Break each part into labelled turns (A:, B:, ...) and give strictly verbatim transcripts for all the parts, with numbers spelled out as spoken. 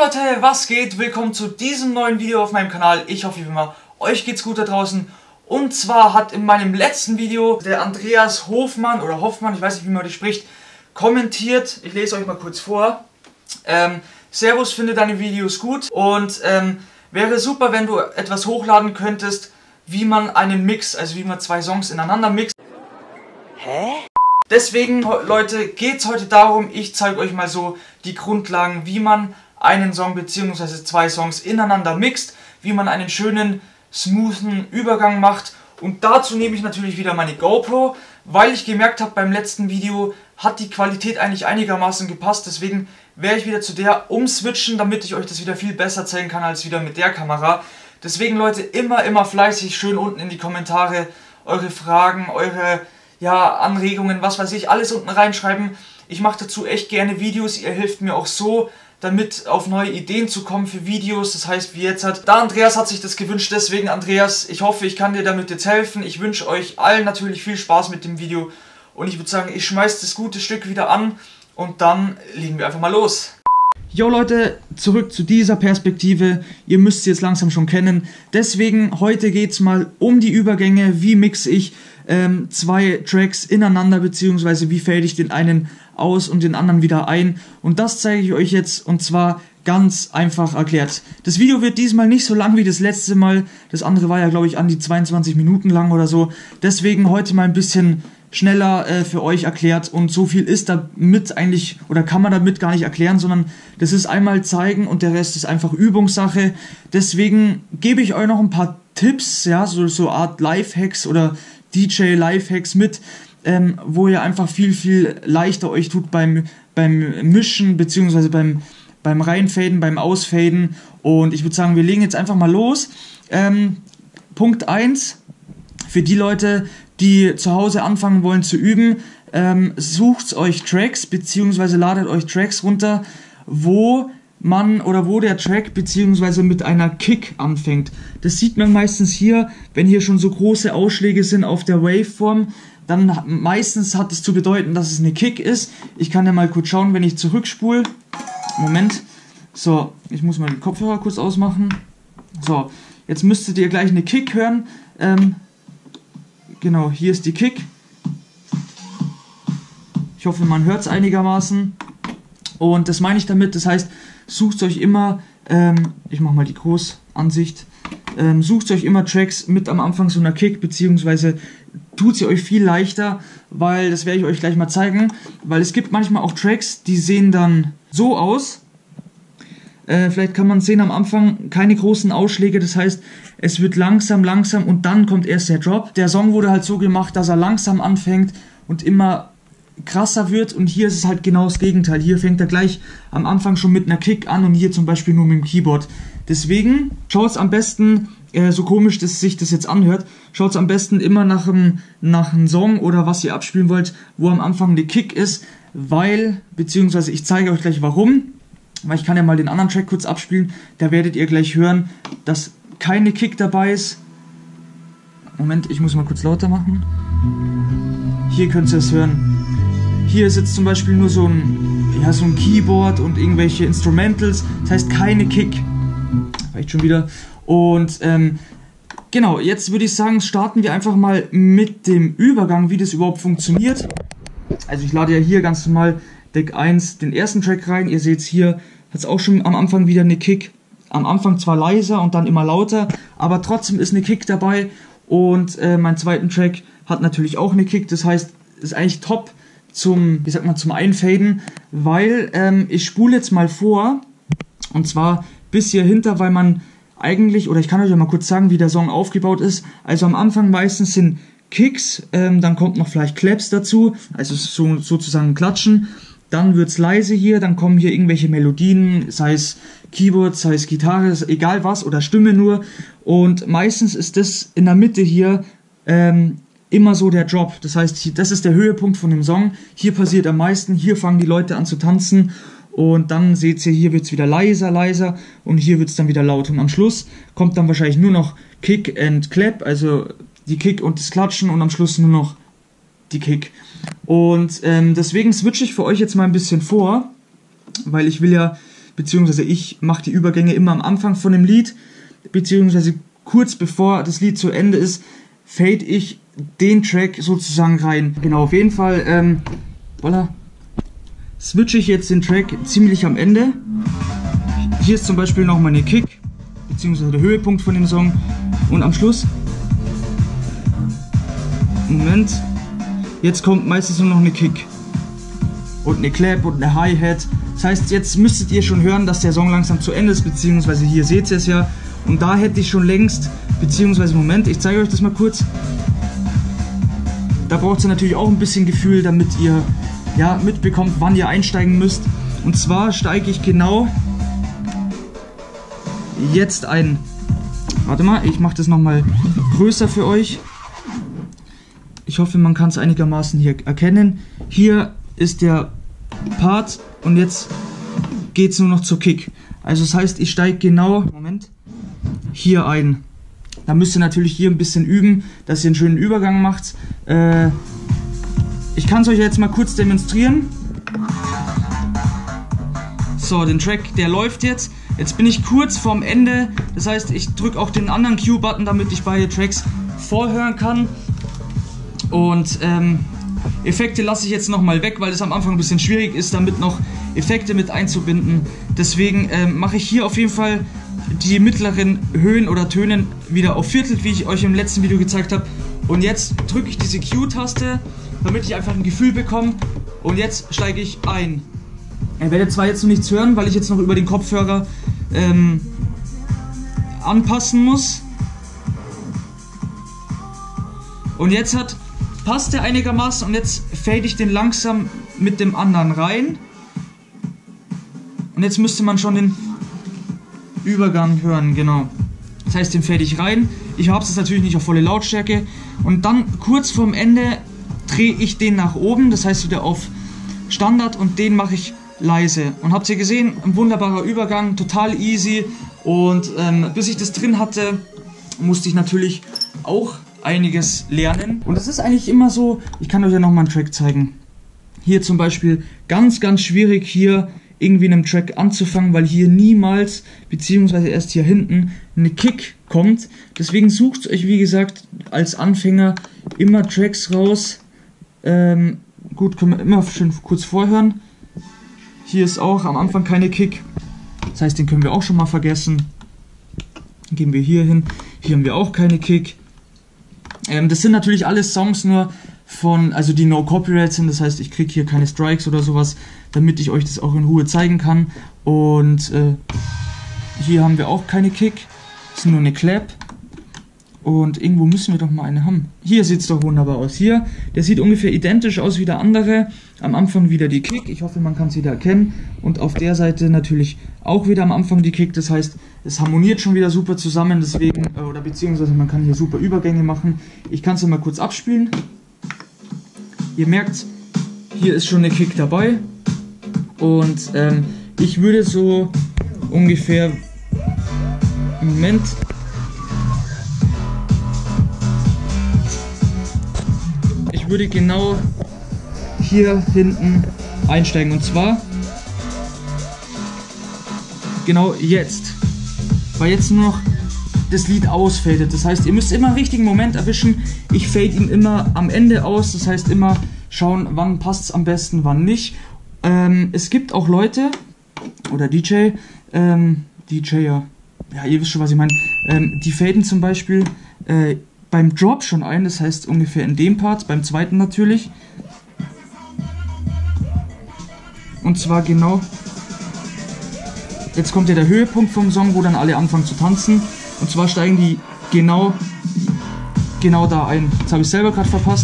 A: Leute, was geht? Willkommen zu diesem neuen Video auf meinem Kanal. Ich hoffe wie immer, euch geht's gut da draußen. Und zwar hat in meinem letzten Video der Andreas Hofmann oder Hoffmann, ich weiß nicht wie man das spricht, kommentiert. Ich lese euch mal kurz vor. Ähm, Servus, finde deine Videos gut und ähm, wäre super, wenn du etwas hochladen könntest, wie man einen Mix, also wie man zwei Songs ineinander mixt.
B: Hä?
A: Deswegen, Leute, geht es heute darum, ich zeige euch mal so die Grundlagen, wie man einen Song bzw. zwei Songs ineinander mixt, wie man einen schönen, smoothen Übergang macht. Und dazu nehme ich natürlich wieder meine GoPro, weil ich gemerkt habe, beim letzten Video hat die Qualität eigentlich einigermaßen gepasst. Deswegen werde ich wieder zu der umswitchen, damit ich euch das wieder viel besser zeigen kann als wieder mit der Kamera. Deswegen, Leute, immer, immer fleißig schön unten in die Kommentare eure Fragen, eure ja, Anregungen, was weiß ich, alles unten reinschreiben. Ich mache dazu echt gerne Videos, ihr helft mir auch so, damit auf neue Ideen zu kommen für Videos. Das heißt, wie jetzt hat, da Andreas hat sich das gewünscht, deswegen Andreas, ich hoffe, ich kann dir damit jetzt helfen. Ich wünsche euch allen natürlich viel Spaß mit dem Video und ich würde sagen, ich schmeiß das gute Stück wieder an und dann legen wir einfach mal los. Jo Leute, zurück zu dieser Perspektive, ihr müsst sie jetzt langsam schon kennen, deswegen heute geht es mal um die Übergänge, wie mixe ich ähm, zwei Tracks ineinander, beziehungsweise wie fade ich den einen aus und den anderen wieder ein und das zeige ich euch jetzt und zwar ganz einfach erklärt. Das Video wird diesmal nicht so lang wie das letzte Mal, das andere war ja glaube ich an die zweiundzwanzig Minuten lang oder so, deswegen heute mal ein bisschen schneller äh, für euch erklärt und so viel ist damit eigentlich, oder kann man damit gar nicht erklären, sondern das ist einmal zeigen und der Rest ist einfach Übungssache. Deswegen gebe ich euch noch ein paar Tipps, ja, so, so Art Lifehacks oder D J Lifehacks mit, ähm, wo ihr einfach viel, viel leichter euch tut beim, beim Mischen, beziehungsweise beim, beim Reinfaden, beim Ausfaden und ich würde sagen, wir legen jetzt einfach mal los. Ähm, Punkt eins, für die Leute, die zu Hause anfangen wollen zu üben, ähm, sucht euch Tracks beziehungsweise ladet euch Tracks runter, wo man oder wo der Track beziehungsweise mit einer Kick anfängt. Das sieht man meistens hier, wenn hier schon so große Ausschläge sind auf der Waveform, dann meistens hat es zu bedeuten, dass es eine Kick ist. Ich kann ja mal kurz schauen, wenn ich zurückspule. Moment. So, ich muss mal den Kopfhörer kurz ausmachen. So, jetzt müsstet ihr gleich eine Kick hören. Ähm, Genau, hier ist die Kick. Ich hoffe, man hört es einigermaßen. Und das meine ich damit, das heißt, sucht euch immer, ähm, ich mache mal die Großansicht, ähm, sucht euch immer Tracks mit am Anfang so einer Kick, beziehungsweise tut sie euch viel leichter, weil, das werde ich euch gleich mal zeigen, weil es gibt manchmal auch Tracks, die sehen dann so aus. Äh, vielleicht kann man sehen am Anfang keine großen Ausschläge, das heißt, es wird langsam, langsam und dann kommt erst der Drop. Der Song wurde halt so gemacht, dass er langsam anfängt und immer krasser wird und hier ist es halt genau das Gegenteil. Hier fängt er gleich am Anfang schon mit einer Kick an und hier zum Beispiel nur mit dem Keyboard. Deswegen schaut es am besten, äh, so komisch dass sich das jetzt anhört, schaut es am besten immer nach einem, nach einem Song oder was ihr abspielen wollt, wo am Anfang eine Kick ist, weil, beziehungsweise ich zeige euch gleich warum. Weil ich kann ja mal den anderen Track kurz abspielen, da werdet ihr gleich hören, dass keine Kick dabei ist. Moment, ich muss mal kurz lauter machen. Hier könnt ihr es hören. Hier ist jetzt zum Beispiel nur so ein, ja, so ein Keyboard und irgendwelche Instrumentals, das heißt keine Kick. Vielleicht schon wieder. Und ähm, genau, jetzt würde ich sagen, starten wir einfach mal mit dem Übergang, wie das überhaupt funktioniert. Also ich lade ja hier ganz normal Deck eins den ersten Track rein, ihr seht es hier, hat es auch schon am Anfang wieder eine Kick, am Anfang zwar leiser und dann immer lauter, aber trotzdem ist eine Kick dabei und äh, mein zweiten Track hat natürlich auch eine Kick, das heißt, ist eigentlich top zum, wie sagt man, zum Einfaden, weil ähm, ich spule jetzt mal vor und zwar bis hier hinter, weil man eigentlich, oder ich kann euch ja mal kurz sagen, wie der Song aufgebaut ist, also am Anfang meistens sind Kicks, ähm, dann kommt noch vielleicht Claps dazu, also so, sozusagen Klatschen. Dann wird es leise hier, dann kommen hier irgendwelche Melodien, sei es Keyboard, sei es Gitarre, egal was, oder Stimme nur. Und meistens ist das in der Mitte hier ähm, immer so der Drop. Das heißt, hier, das ist der Höhepunkt von dem Song. Hier passiert am meisten, hier fangen die Leute an zu tanzen. Und dann seht ihr, hier wird es wieder leiser, leiser und hier wird es dann wieder laut. Und am Schluss kommt dann wahrscheinlich nur noch Kick and Clap, also die Kick und das Klatschen und am Schluss nur noch die Kick. Und ähm, deswegen switche ich für euch jetzt mal ein bisschen vor, weil ich will ja beziehungsweise ich mache die Übergänge immer am Anfang von dem Lied, beziehungsweise kurz bevor das Lied zu Ende ist, fade ich den Track sozusagen rein. Genau, auf jeden Fall, ähm, voilà, switche ich jetzt den Track ziemlich am Ende. Hier ist zum Beispiel noch meine Kick, beziehungsweise der Höhepunkt von dem Song. Und am Schluss, Moment, jetzt kommt meistens nur noch eine Kick. Und eine Clap und eine Hi-Hat. Das heißt, jetzt müsstet ihr schon hören, dass der Song langsam zu Ende ist, beziehungsweise hier seht ihr es ja. Und da hätte ich schon längst, beziehungsweise Moment, ich zeige euch das mal kurz. Da braucht ihr natürlich auch ein bisschen Gefühl, damit ihr ja mitbekommt, wann ihr einsteigen müsst. Und zwar steige ich genau jetzt ein. Warte mal, ich mache das nochmal größer für euch. Ich hoffe, man kann es einigermaßen hier erkennen. Hier ist der Part und jetzt geht es nur noch zur Kick. Also das heißt, ich steige genau, Moment, hier ein. Da müsst ihr natürlich hier ein bisschen üben, dass ihr einen schönen Übergang macht. Äh, ich kann es euch jetzt mal kurz demonstrieren. So, den Track, der läuft jetzt. Jetzt bin ich kurz vorm Ende. Das heißt, ich drücke auch den anderen Cue-Button, damit ich beide Tracks vorhören kann. Und ähm, Effekte lasse ich jetzt nochmal weg, weil es am Anfang ein bisschen schwierig ist, damit noch Effekte mit einzubinden. Deswegen ähm, mache ich hier auf jeden Fall die mittleren Höhen oder Tönen wieder auf Viertel, wie ich euch im letzten Video gezeigt habe. Und jetzt drücke ich diese Q-Taste, damit ich einfach ein Gefühl bekomme. Und jetzt steige ich ein. Ihr werdet zwar jetzt noch nichts hören, weil ich jetzt noch über den Kopfhörer ähm, anpassen muss. Und jetzt hat, passt der einigermaßen und jetzt fade ich den langsam mit dem anderen rein. Und jetzt müsste man schon den Übergang hören, genau. Das heißt, den fade ich rein. Ich habe es natürlich nicht auf volle Lautstärke. Und dann kurz vorm Ende drehe ich den nach oben, das heißt wieder auf Standard und den mache ich leise. Und habt ihr gesehen, ein wunderbarer Übergang, total easy. Und ähm, bis ich das drin hatte, musste ich natürlich auch einiges lernen. Und das ist eigentlich immer so, ich kann euch ja nochmal einen Track zeigen. Hier zum Beispiel ganz, ganz schwierig hier irgendwie in einem Track anzufangen, weil hier niemals, beziehungsweise erst hier hinten, eine Kick kommt. Deswegen sucht euch, wie gesagt, als Anfänger immer Tracks raus. Ähm, gut, können wir immer schön kurz vorhören. Hier ist auch am Anfang keine Kick. Das heißt, den können wir auch schon mal vergessen. Dann gehen wir hier hin. Hier haben wir auch keine Kick. Ähm, das sind natürlich alles Songs nur von, also die No Copyright sind. Das heißt, ich kriege hier keine Strikes oder sowas, damit ich euch das auch in Ruhe zeigen kann. Und äh, hier haben wir auch keine Kick. Das ist nur eine Clap. Und irgendwo müssen wir doch mal eine haben. Hier sieht es doch wunderbar aus. Hier, der sieht ungefähr identisch aus wie der andere. Am Anfang wieder die Kick. Ich hoffe, man kann es wieder erkennen. Und auf der Seite natürlich auch wieder am Anfang die Kick. Das heißt, es harmoniert schon wieder super zusammen. Deswegen, oder beziehungsweise man kann hier super Übergänge machen. Ich kann es ja mal kurz abspielen. Ihr merkt, hier ist schon eine Kick dabei. Und ähm, ich würde so ungefähr, Moment, ich würde genau hier hinten einsteigen. Und zwar genau jetzt, weil jetzt nur noch das Lied ausfadet. Das heißt, ihr müsst immer einen richtigen Moment erwischen. Ich fade ihn immer am Ende aus. Das heißt, immer schauen, wann passt es am besten, wann nicht. Ähm, es gibt auch Leute, oder D J, ähm, D J, ja, ja, ihr wisst schon, was ich meine, ähm, die faden zum Beispiel äh, beim Drop schon ein, das heißt ungefähr in dem Part, beim zweiten natürlich. Und zwar genau, jetzt kommt ja der Höhepunkt vom Song, wo dann alle anfangen zu tanzen. Und zwar steigen die genau, genau da ein. Jetzt habe ich selber gerade verpasst.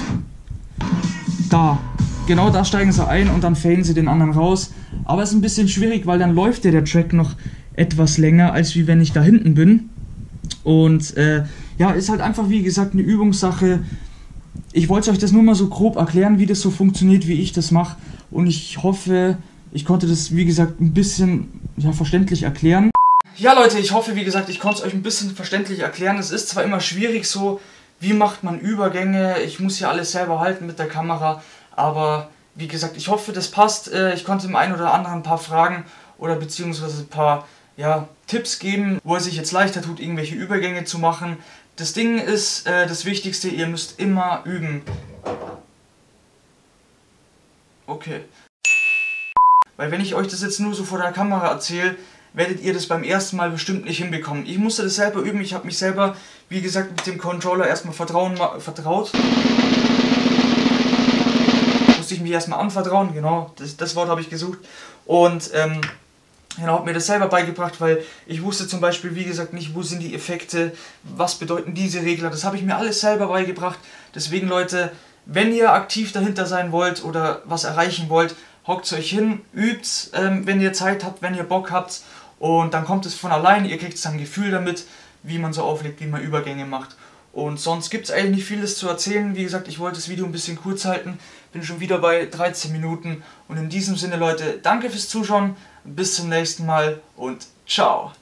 A: Da. Genau da steigen sie ein und dann faden sie den anderen raus. Aber es ist ein bisschen schwierig, weil dann läuft ja der Track noch etwas länger, als wie wenn ich da hinten bin. Und äh, ja, ist halt einfach, wie gesagt, eine Übungssache. Ich wollte euch das nur mal so grob erklären, wie das so funktioniert, wie ich das mache. Und ich hoffe, ich konnte das, wie gesagt, ein bisschen ja, verständlich erklären. Ja Leute, ich hoffe, wie gesagt, ich konnte es euch ein bisschen verständlich erklären. Es ist zwar immer schwierig so, wie macht man Übergänge, ich muss ja alles selber halten mit der Kamera, aber wie gesagt, ich hoffe, das passt. Ich konnte dem einen oder anderen ein paar Fragen oder beziehungsweise ein paar ja, Tipps geben, wo er sich jetzt leichter tut, irgendwelche Übergänge zu machen. Das Ding ist, äh, das Wichtigste, ihr müsst immer üben. Okay. Weil wenn ich euch das jetzt nur so vor der Kamera erzähle, werdet ihr das beim ersten Mal bestimmt nicht hinbekommen. Ich musste das selber üben, ich habe mich selber, wie gesagt, mit dem Controller erstmal vertrauen, vertraut. Musste ich mich erstmal anvertrauen, genau, das, das Wort habe ich gesucht. Und ähm, genau, habe mir das selber beigebracht, weil ich wusste zum Beispiel, wie gesagt, nicht, wo sind die Effekte, was bedeuten diese Regler, das habe ich mir alles selber beigebracht. Deswegen Leute, wenn ihr aktiv dahinter sein wollt oder was erreichen wollt, hockt euch hin, übt, ähm, wenn ihr Zeit habt, wenn ihr Bock habt und dann kommt es von allein, ihr kriegt dann ein Gefühl damit, wie man so auflegt, wie man Übergänge macht. Und sonst gibt es eigentlich nicht vieles zu erzählen. Wie gesagt, ich wollte das Video ein bisschen kurz halten, bin schon wieder bei dreizehn Minuten und in diesem Sinne Leute, danke fürs Zuschauen, bis zum nächsten Mal und ciao!